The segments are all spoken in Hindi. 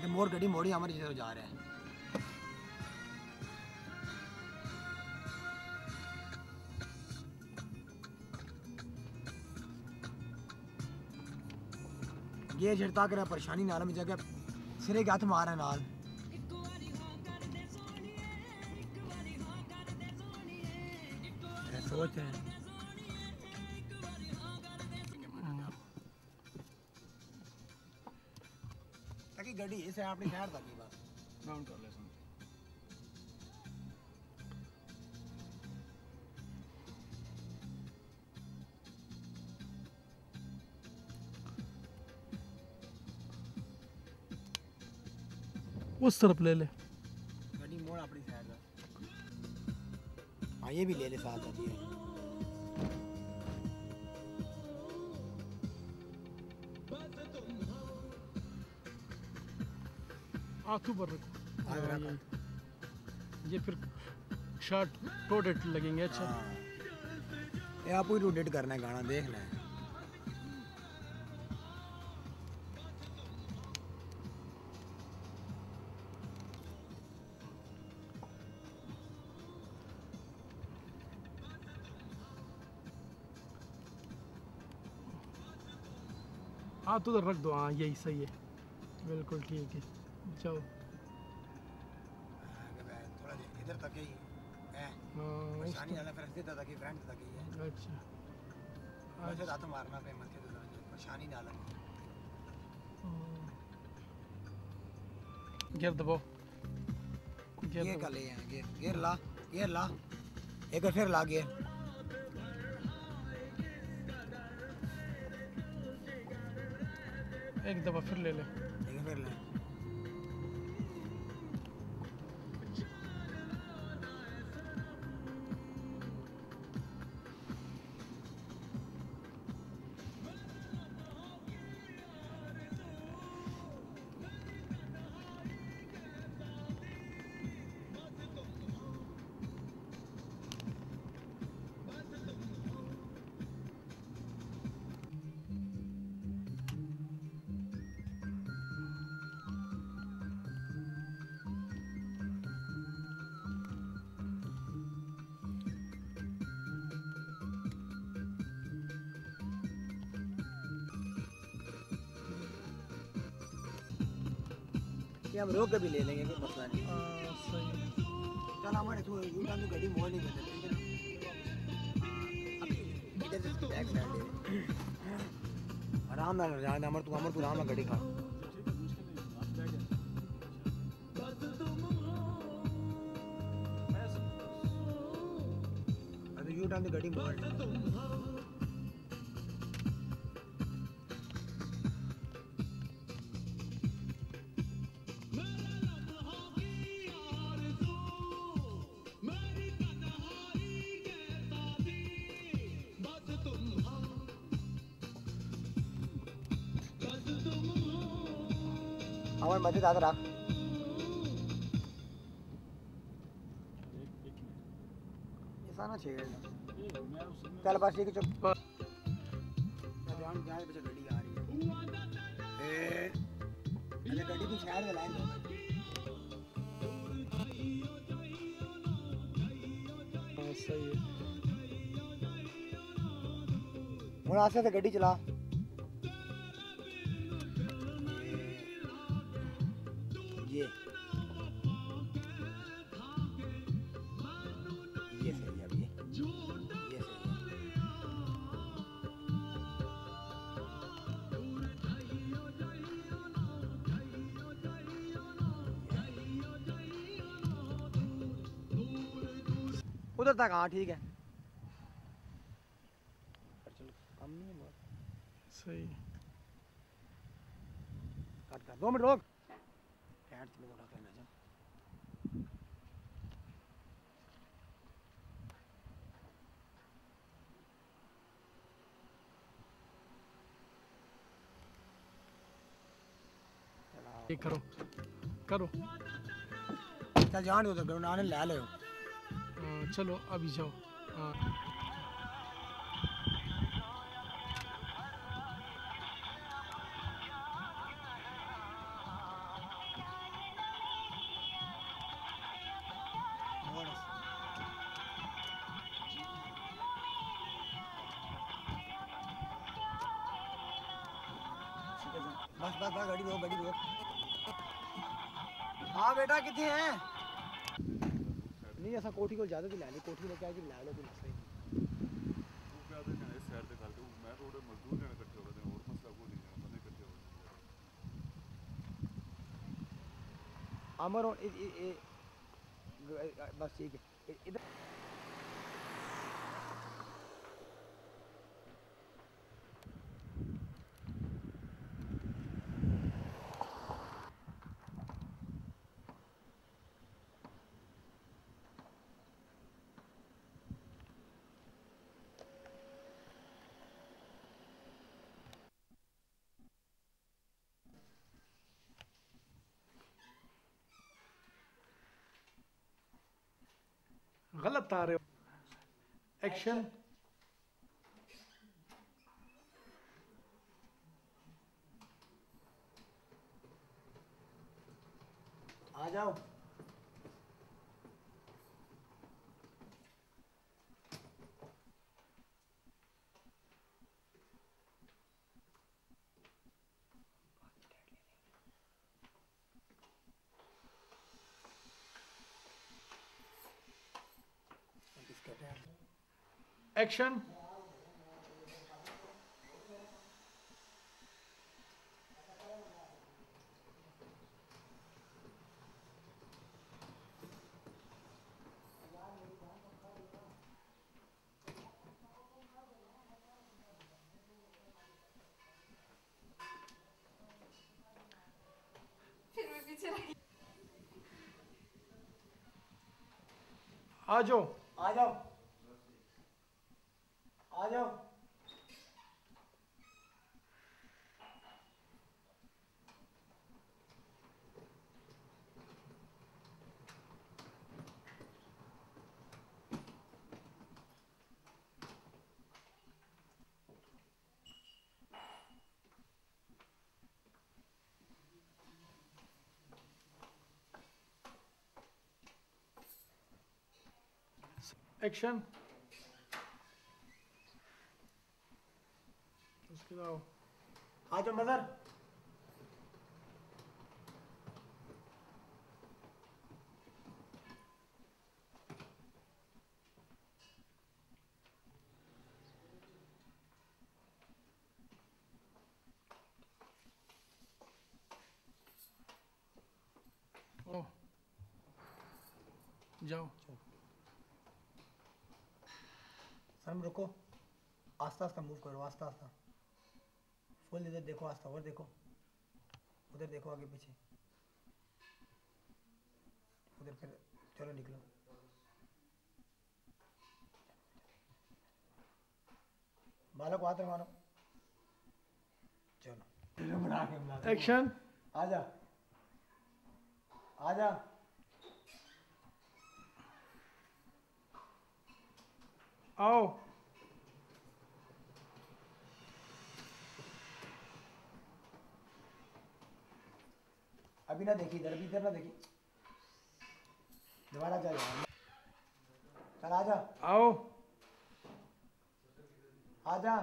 मोड़ गड्डी मोड़ी हमारी जिधर जा रहे हैं। ये झड़ता कर परेशानी नाल में जगह सिरे के हाथ मारा नाल सोच है ताकि गड्डी इसे अपनी शहर तक ही बस राउंड कर ले सुन उस तरफ ले ले गड्डी मोड़ अपनी साइड का। हाँ ये भी ले ले साथ अभी आंखों पर रखो। ये फिर शॉर्ट रोटेट लगेंगे। अच्छा ये आप ही रोटेट करना है गाना देखना है। हाँ तो रख दो। हाँ यही सही है बिल्कुल ठीक है। जाओ थोड़ा इधर तक ही है परेशानी वाला फिर इधर तक ही फ्रंट तक ही है। अच्छा वैसे दांत मारना पे मत परेशानी ना लगे। गियर दबाओ। गियर का ले हैं गियर ला एक बार फिर ला गियर। एक दफा फिर ले ले। एक फिर ले हम रोक के भी ले लेंगे कोई मसला नहीं। सही चल हमारे तू यूटा में गाड़ी मोड़ नहीं देते इधर से बैक साइड आराम नाल जान अमर तू आराम नाल गाड़ी खा। अरे यूटा में गाड़ी मोड़ हमारे मस्जिद आकर रख ऐसा ना छेड़ चल बस ठीक है चुप ध्यान ध्यान पीछे गाड़ी आ रही है अरे गाड़ी की साइड में लाइन दो। सही है। और आस्ते से गाड़ी चला। ये सही है अब ये सही है। उधर तक हाँ ठीक है। कम नहीं है बहुत सही काट कर 2 मिनट रोक पैंट में रख लेना जा। ये करो करो। चल जान दो तो गरुनाने ले ले। चलो अभी जाओ। हाँ बस बस बस गाड़ी रोक गाड़ी रोक। हाँ बेटा कितने हैं? नहीं ऐसा कोठी को ज़्यादा दिला ली, कोठी लेके आके दिला लो, कोई मसला ही नहीं। वो क्या देखे इस साइड से करके मैं थोड़े मजदूर जने इकट्ठे हो गए और मसला को नहीं है बंदे इकट्ठे हो गए। अमर और बस ठीक है इधर। गलत आ रहे हो। एक्शन। आ जाओ। एक्शन। आ जाओ। आ जाओ। आ जाओ। एक्शन। उसके बाद आ जाओ मदर। ओ जाओ। सम रुको, आस्ता आस्ता मूव करो, आस्ता आस्ता। फुल इधर देखो, आस्ता और देखो, उधर देखो, आगे पीछे, उधर फिर चलो निकलो। बालों को हाथ में मारो। चलो एक्शन। आजा आजा। आओ। अभी ना देखी इधर, अभी इधर ना देखी, दोबारा चल। चल आजा। आओ। आजा।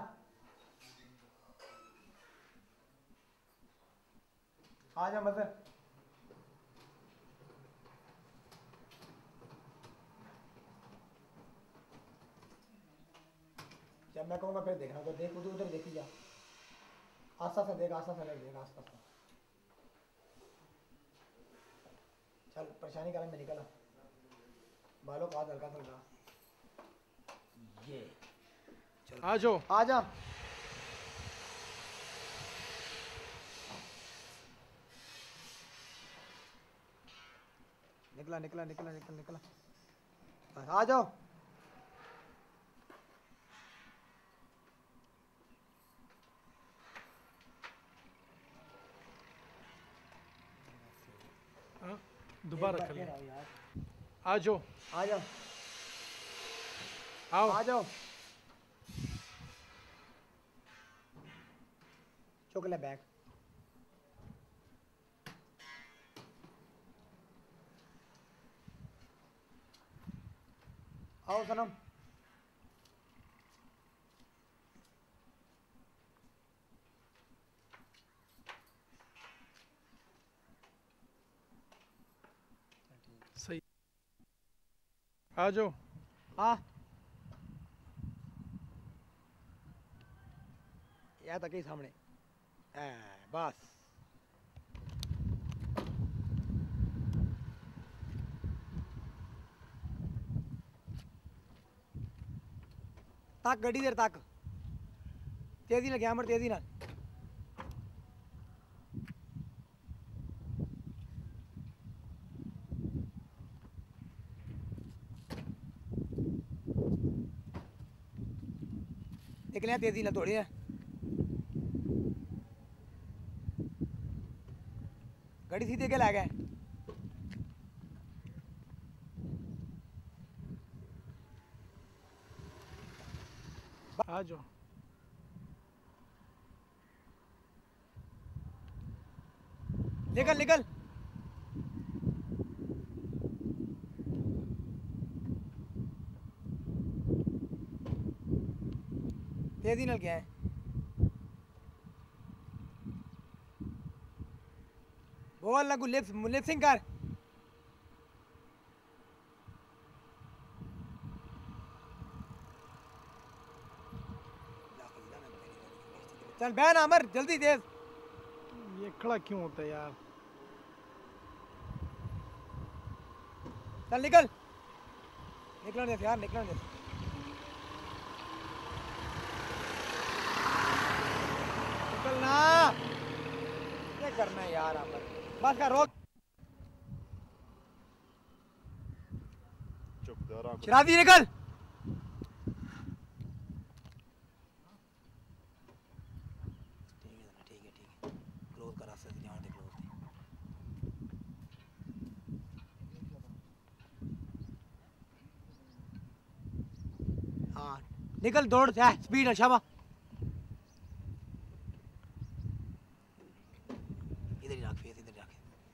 आजा मदर। जब मैं कहूँगा फिर देखना, तो देख, उधर उधर देखी जा, आस्ता से देख, आस्ता से देख, आस्ता से। चल परेशानी का में निकला, बालों को हाथ हल्का हल्का। ये चल आ जाओ। आजा। निकला निकला निकला निकला निकला, बस आ जाओ। हाँ, दोबारा कर ले। यार आ जाओ। आ जाओ। आओ। आ जाओ। चुक ले बैग। आओ सनम। आ जाओ। हाँ यहाँ तक ही सामने बस। तक गड्डी देर तक तेजी ना कैमर तेजी ना। निकले तेजी ना थोड़ी है। गाड़ी सीधे के ला गए। आ जाओ। निकल निकल। तेजी नाल क्या है। बोल लगू लिपसिंग कर। चल बहन अमर जल्दी तेज। ये खड़ा क्यों होता है यार। चल निकल। निकलने दे यार निकलने दे। निकलना क्या करना है यार अमर। बस कर रोक। चुपदार शराबी निकल। ठीक है क्लोज कर रास्ते से ध्यान दे क्लोज दे। हाँ निकल दौड़ जा स्पीड है शाबा। इधर ही रख फेस इधर रख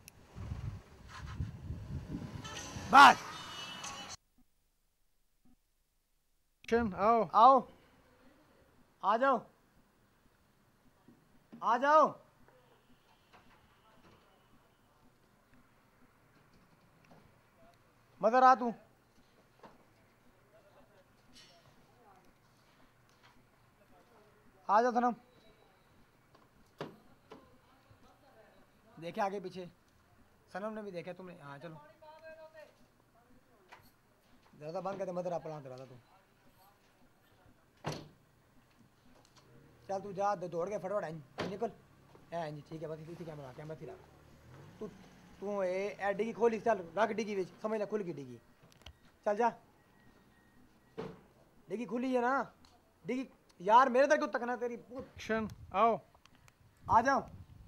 बस। आओ आओ आ जाओ आ जाओ। मदर आ तू। आ जा सनम। देखे आगे पीछे। सनम ने भी देखा तुमने। हाँ चलो दरवाजा बंद कर दे। मदर आप दरवाजा तू। चल तू जा दौड़ के फटाफट निकल। जी ठीक है बस इसी कैमरा कैमरा थी रख। तू तू ए डिग्गी खोली। चल रख डिग्गी विच समझ ले खुल गई डिग्गी। चल जा डिग्गी खुली है ना डिग्गी। यार मेरे तक क्यों तकना तेरी। एक्शन आओ। आ जाओ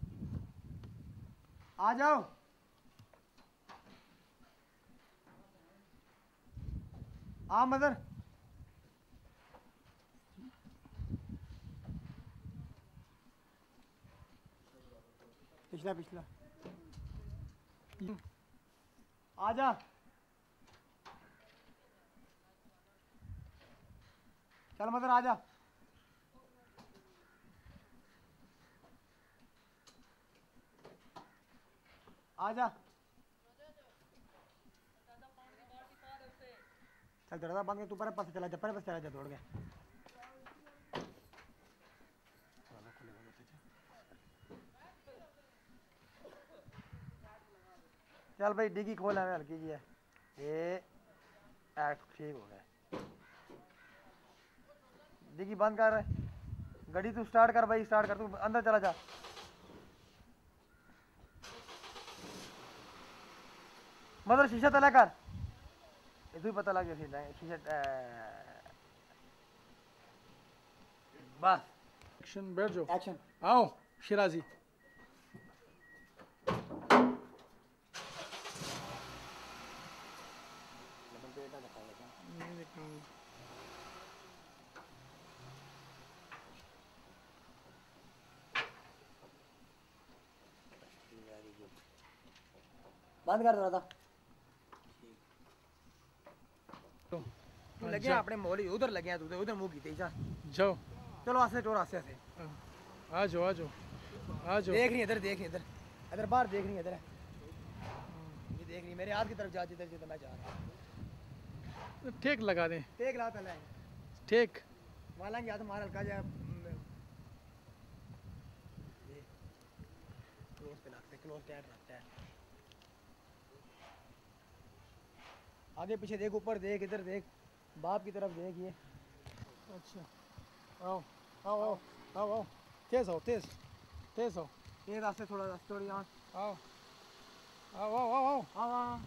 आ जाओ। आ मदर। पिछला पिछला आ जा। चल मदर आ जा। आ जा। चल दरवाजा बंद कर। तू पर पास चला जा पर पास चला जा दौड़ के। चल भाई डिग्गी खोल है हल्की जी है ये ठीक हो गया। डिग्गी बंद कर गाड़ी तू स्टार्ट कर भाई स्टार्ट कर। तू अंदर चला जा। मदर शीशा तला कर। ये तू पता लग गया शीशा बस। एक्शन बैठ जाओ। एक्शन आओ शिराजी। बंद कर रहा था। तू लगे अपने मोल उधर लगे तू उधर मुंह की जा। जाओ चलो आस्ते टोर आस्ते आस्ते। आ जाओ आ जाओ आ जाओ। देख रही इधर देख रही इधर इधर बाहर देख रही इधर ये देख रही मेरे हाथ की तरफ जा जिधर जिधर मैं जा रहा हूँ। ठेक लगा दें, टेक ला पहले ठेक। वाला क्या तो मार हल्का जा ये क्लोज पे लगते क्लोज टाइट रखता है। आगे पीछे देख, ऊपर देख, इधर देख, बाप की तरफ देख। ये अच्छा, आओ आओ आओ आओ आओ, तेज आओ, तेज तेज आओ, ये रास्ते थोड़ी यहाँ आओ आओ आओ आओ आओ। हाँ हाँ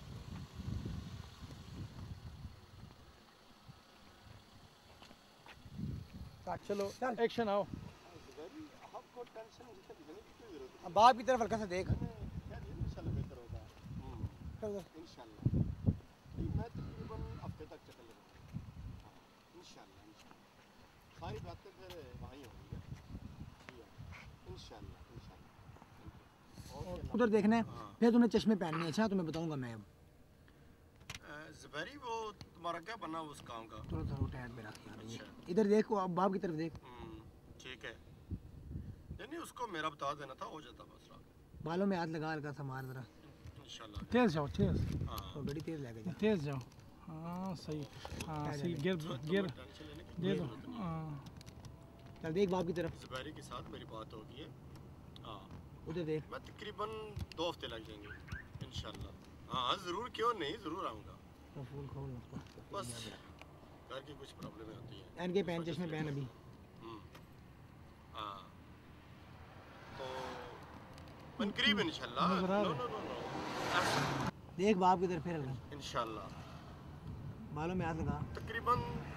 चलो चल। एक्शन आओ। आपको टेंशन जितने लेने की कोई जरूरत अब बाप की तरफ हल्का सा देख। नहीं है, इंशाल्लाह बेहतर होगा। इंशाल्लाह नहीं, मैं तकरीबन हफ्ते तक चक्कर लगूंगा। इंशाल्लाह इंशाल्लाह सारी बातें फिर वहीं होंगी। इंशाल्लाह इंशाल्लाह। उधर देखना है, फिर तूने चश्मे पहनने हैं। अच्छा तुम्हें बताऊंगा मैं अब। ज़ुबैरी वो तुम्हारा क्या बना उस काम का? थोड़ा सा टाइट में रख यार ये। इधर देखो, अब बाप की तरफ देख। ठीक है, यानी उसको मेरा बता देना था, हो जाता मसला। बालों में हाथ लगा, हल्का सा मार जरा। इंशाल्लाह। तेज जाओ, तेज हाँ तो बड़ी तेज लगे जा। तेज जाओ। हाँ सही, हाँ सही, गिर गिर टेंशन लेने की दे दो। जरूरत नहीं। हाँ चल देख बाप की तरफ, ज़ुबैरी के साथ मेरी बात होगी है। हाँ, उधर देख। मैं तकरीबन 2 हफ्ते लग जाएंगे इंशाल्लाह। हाँ ज़रूर, क्यों नहीं, ज़रूर आऊँगा। तो फूल खोल उसको। बस घर की कुछ प्रॉब्लमें होती हैं। पहन के पहन, चश्मे पहन अभी। हाँ तो मन करीब इंशाल्लाह। नज़र आ नो रहा नो नो नो देख बाप की तरफ फिर हल्का, इंशाल्लाह बालों में हाथ लगा। तकरीबन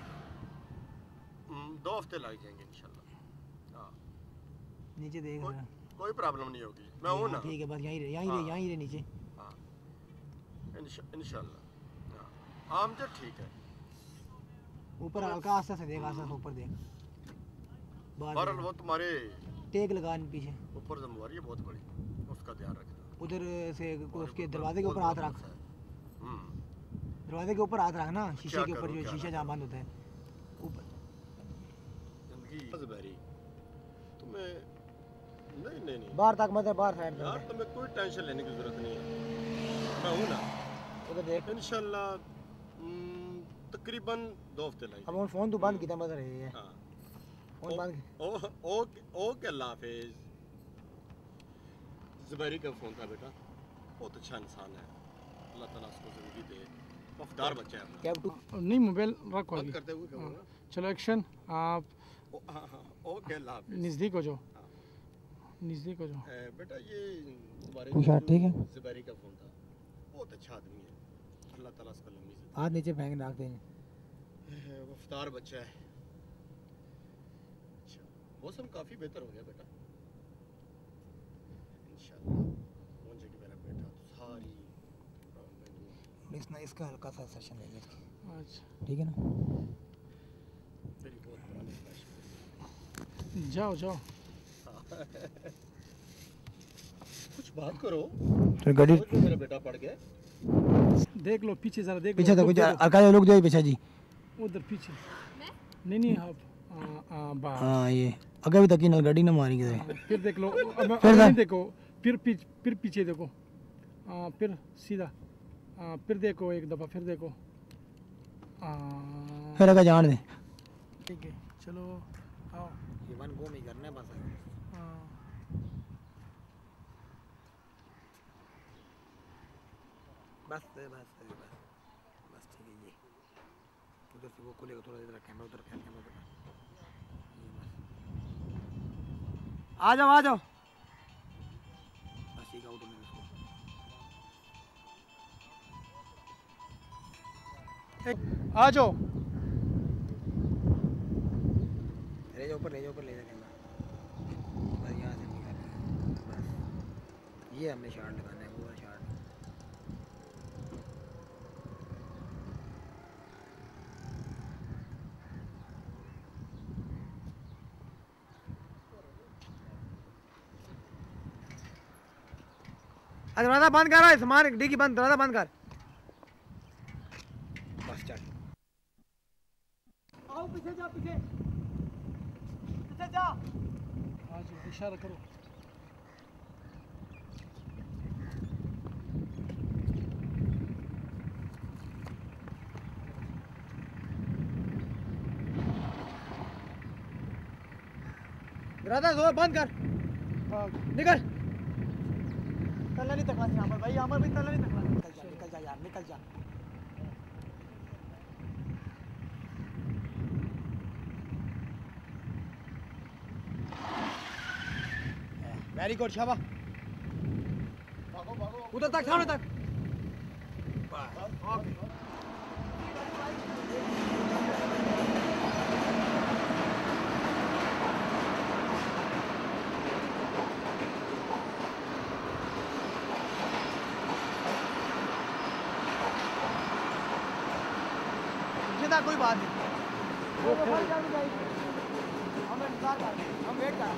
2 हफ्ते लग जाएंगे इंशाल्लाह। हाँ, नीचे देख कोई जरा। कोई प्रॉब्लम नहीं होगी, मैं हूँ ना। ठीक है, बस यहीं रहे, यहीं रहे नीचे। हाँ इंशाल्लाह। हाँ आमजद ठीक है। ऊपर हल्का आस्ते से देख, आस्ते से ऊपर देख। बहरहाल वो तुम्हारे टेक लगा पीछे। ऊपर जिम्मेवारी है बहुत बड़ी, उसका ध्यान रखना। उधर से उसके दरवाजे के ऊपर हाथ रख। दरवाजे के ऊपर हाथ रख ना, शीशे क्या के ऊपर, करूं, जो क्या शीशा ना जहाँ बंद होता है ऊपर। जिंदगी ज़ुबैरी तुम्हें नहीं नहीं नहीं बाहर तक मत, बाहर साइड यार, तक। तुम्हें कोई टेंशन लेने की जरूरत नहीं है, मैं हूँ ना। उधर देख। इंशाल्लाह तकरीबन 2 हफ्ते लगेंगे। अब फोन तो बंद किया, मदर है। हाँ फोन बंद। ओके अल्लाह हाफिज। ज़ुबैरी का फ़ोन था बेटा, बहुत अच्छा इंसान है, अल्लाह ताला उसको ज़िंदगी दे, वफादार बच्चा है अपना। Cab to. नहीं, मोबाइल रखो बंद अभी। करते हुए कहूँगा। चलो एक्शन। आप हाँ ओके अल्लाह हाफिज। नज़दीक हो जाओ, हाँ। नज़दीक हो जाओ। बेटा ये तुम्हारे अच्छा, ठीक है। ज़ुबैरी का फ़ोन था, बहुत अच्छा आदमी है, अल्लाह ताला उसको लंबी ज़िंदगी हाथ नीचे फेंक रख दे। दे। वफादार बच्चा है। अच्छा, मौसम काफ़ी बेहतर हो गया बेटा इंशाल्लाह। पहुंच जाएगी मेरा बेटा तो सारी प्रॉब्लम दूर। इसका हल्का सा सेशन ले ले, अच्छा ठीक है ना। तेरी बहुत पुरानी ख्वाहिश है। जाओ जाओ। कुछ बात करो, तो गाड़ी सोच लो मेरा बेटा पड़ गया। देख लो पीछे जरा, देख पीछे लो, तो कुछ रुक हल्का जा लोग, जो पीछे जी। जाओ। उधर पीछे नहीं नहीं, आप बाहर। हाँ ये अगर भी तक ना गाड़ी ना मारी किधर। फिर देख लो, अब फिर नहीं देखो, फिर पीछे देखो। फिर सीधा, फिर देखो एक दफ़ा, फिर देखो। फिर अगर जान दे। ठीक है चलो आओ। ये वन गो में करना है बस। हाँ, बस बस बस बस ठीक है। ये उधर से वो खुलेगा, थोड़ा इधर कैमरा, उधर कैमरा उधर। ये बस आ जाओ आ जाओ। बस ठीक है, आउट होने दो इसको। आ जाओ। ले जाओ ऊपर, ले जाओ ऊपर, ले जाओ कैमरा। बस यहाँ से निकाल बस। ये हमने शार्ट लगाना है, वो वाला शार्ट। दरवाजा बंद कर, सामान डिग्गी बंद, दरवाजा बंद कर। बस चल। आओ पीछे जा, पीछे जा। आ जाओ, इशारा करो। इरादा जोर बंद कर। निकल। तल्ला नहीं तकवा यहाँ पर भाई, यहाँ पर भी तल्ला नहीं तकवा। निकल जा यार, निकल जा। वेरी गुड शाबाश। उधर तक, सामने तक। कोई बात नहीं, हम इंतजार कर रहे हैं, हम वेट कर रहे हैं।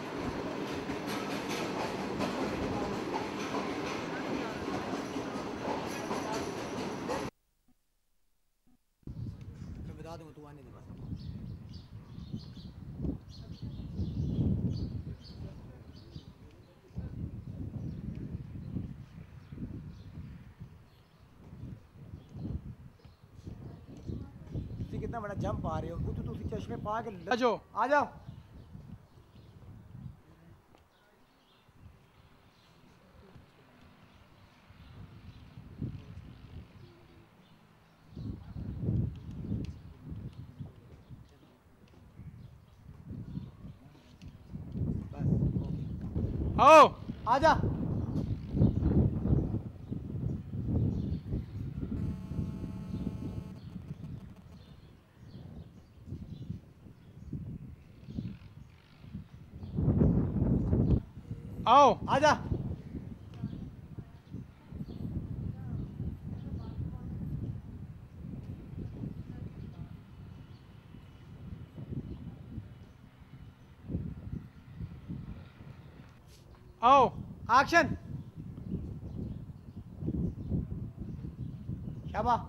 मैं बता दूंगा, तू आने दे बस। कितना बड़ा जंप आ रहे हो, तू उसी चश्मे पा के आ जाओ, आ जाओ। आओ, आजा। आओ, आजा। आओ, एक्शन। शाबाश।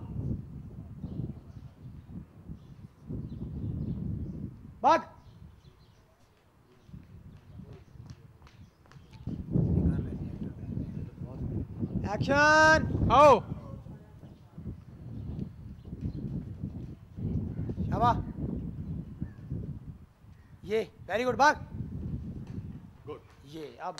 भाग। एक्शन। आओ, शाबाश। ये वेरी गुड, भाग। गुड। ये अब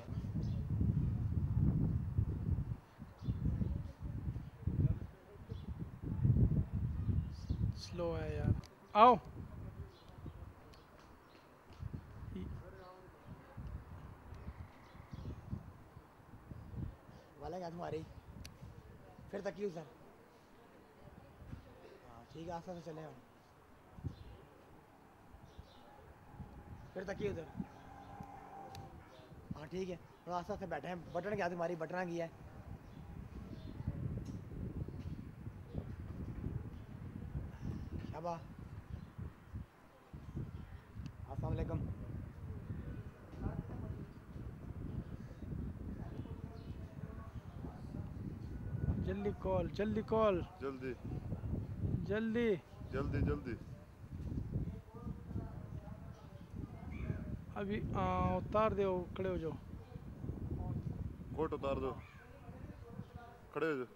स्लो है यार। आओ, वाला क्या तुम्हारी, फिर तक यूज सर। हाँ ठीक है, आस्ते से चले हम। फिर तक उधर। हाँ ठीक है, थोड़ा आस्ते से बैठे हैं। बटन क्या तुम्हारी, बटना की है। शाबाश। अस्सलाम वालेकुम। जल्दी कॉल, जल्दी कॉल, जल्दी जल्दी। जल्दी जल्दी। अभी उतार दो, खड़े हो जाओ। कोट उतार दो, खड़े हो जाओ।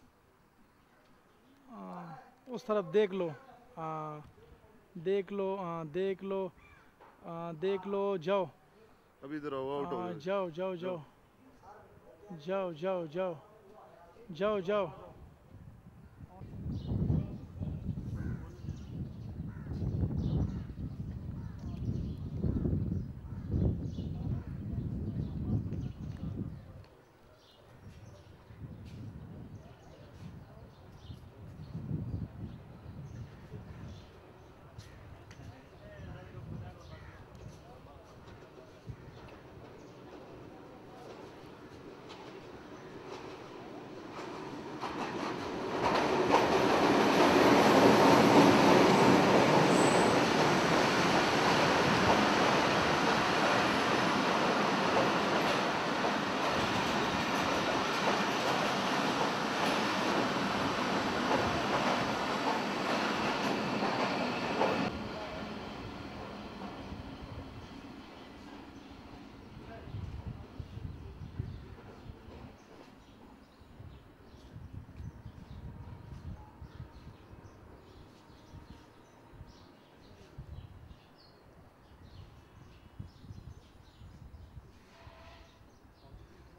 उस तरफ देख लो। हाँ देख लो, हाँ देख लो, देख लो। जाओ, अभी इधर आओ, आउट हो जाओ। जाओ जाओ जाओ जाओ जाओ जाओ जाओ जाओ।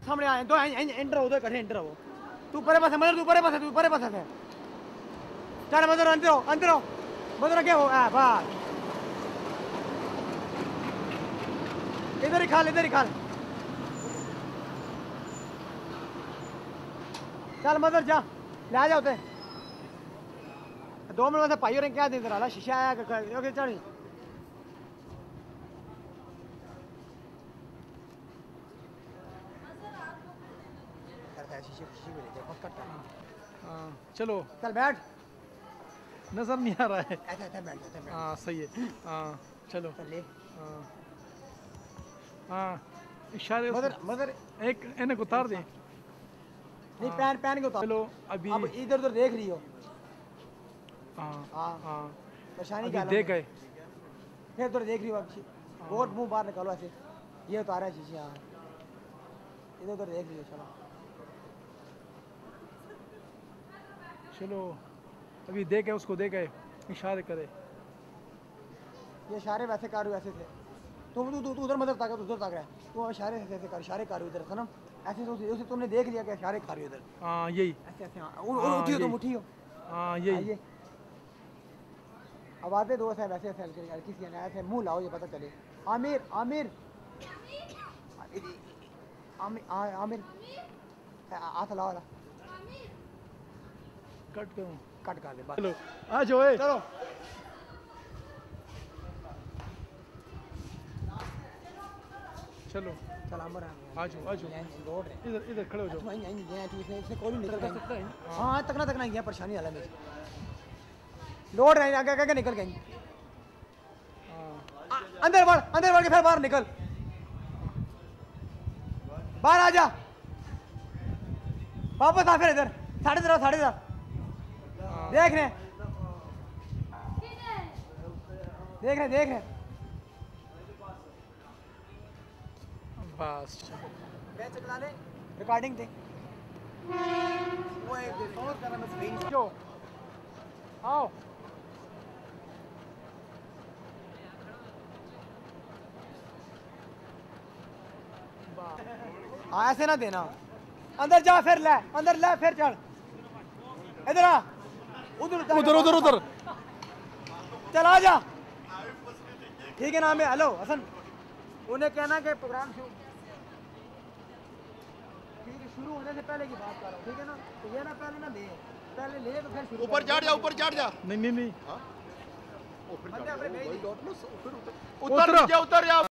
सामने आए दो एंटर हो, दो इकट्ठे एंटर हो। तू परे पास है मदर, तू परे पास है, तू परे पास है। चल मदर अंदर हो मदर, क्या हो बात। इधर ही खाल, इधर ही खाल। चल मदर जा, ले आ जाओ। 2 मिनट में भाई और क्या दे रहा शीशा आया ओके चढ़। हाँ चलो चल बैठ, नजर नहीं आ रहा है। ऐसा ऐसा बैठ, ऐसा बैठ। हाँ सही है। हाँ चलो चल ले हाँ हाँ इशारे मदर मदर। एक इन्हें को उतार दें। नहीं पैन के उतार। चलो अभी अब इधर उधर देख रही हो। हाँ हाँ हाँ परेशानी अभी क्या देख गए। फिर उधर देख रही हो। अब बहुत मुंह बाहर निकालो ऐसे, ये उतारा है शीशे। हाँ इधर उधर देख रही हो। चलो चलो अभी देखे, उसको देखे, इशारे करे। ये इशारे वैसे कर रही हो, ऐसे थे। तू उधर मदद ताक, उधर ताक रहा है। तू इशारे ऐसे कर, इशारे कर रही हो इधर सनम। ऐसे उसे तुमने देख लिया कि इशारे कर रही हो इधर। हाँ यही। ऐसे ऐसे हाँ उठी हो, तुम उठी हो। हाँ यही। आइए आवाज़ें दो है वैसे ऐसे किसी ने ऐसे मुंह लाओ, ये पता चले। आमिर आमिर आमिर आमिर हाथ लाओ वाला कट करूँ। कट कर दे बस। चलो आ जाओ। चलो चलो चल अमर आ जाओ आ जाओ। रोड है इधर इधर खड़े हो जाओ। इसने कोई नहीं निकल सकता है। गया। हाँ तकना गया, परेशानी वाला में लोड है, आगे आगे निकल गई। अंदर बढ़ के फिर बाहर निकल, बाहर आ जा, वापस आ फिर इधर। 10:30 देख रहे बस चला ले रिकॉर्डिंग थे। वो एक सोच कर रहा मैं स्क्रीन जो आओ। हाँ ऐसे ना देना। अंदर जा फिर ले, अंदर ले फिर चढ़। इधर आ, उधर चला जा। ठीक है ना। मैं हेलो हसन, उन्हें कहना कि प्रोग्राम शुरू होने से पहले की बात कर रहा हूँ, ठीक है ना। तो ये ना पहले ना दे, पहले ले तो फिर शुरू ऊपर चढ़ जा, ऊपर चढ़ जा। नहीं नहीं नहीं हाँ? ओ, फिर बंदे चढ़ अपने जा, भेज वही दे। डॉट में उतर जा, उतर जा।